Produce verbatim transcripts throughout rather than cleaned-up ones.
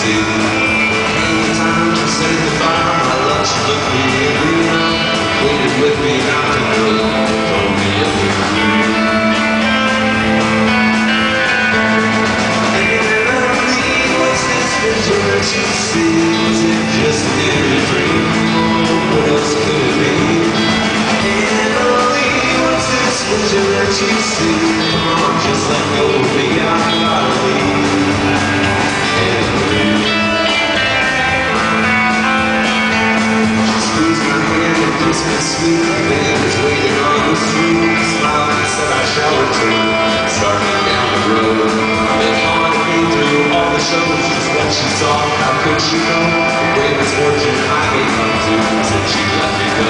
see. Came the time to say goodbye, my love, she looked me in the eye, waited with me not to know, told me it was true. And Emily, was this vision that you see? Was it just in a dream? What else could it be? Emily, what's this vision that you see? Come on, just let go of me, I gotta leave. Emily, she squeezed my hand and kissed me sweet. The man was waiting on the street. Smiled and said I shall return. Starting down the road, then on came through all the shows. Just what she saw, how could she know? The great misfortune I may come to, since she let me go.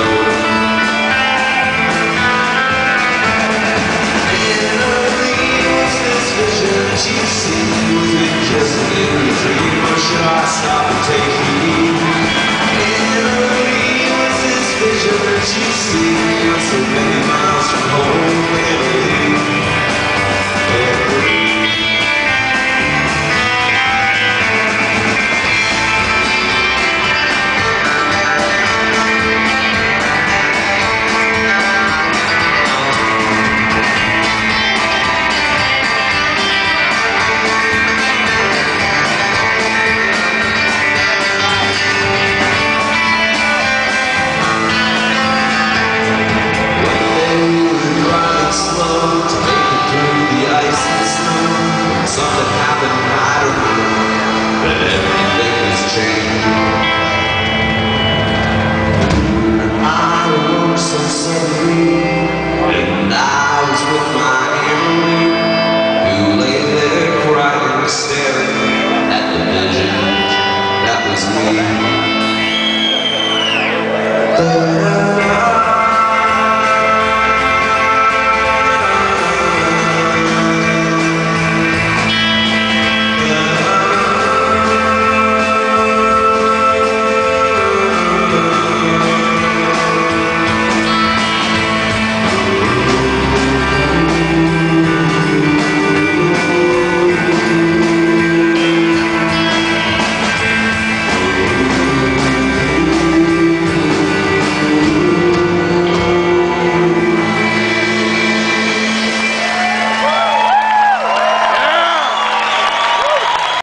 That you see, was it just in a dream, or should I stop and take heed? Emily, was this vision that you see? I'm so many miles from home, Emily, Emily. Something happened, I don't know, but everything has changed. And I awoke so suddenly, and I was with my Emily, who lay there crying, staring at the vision that was me.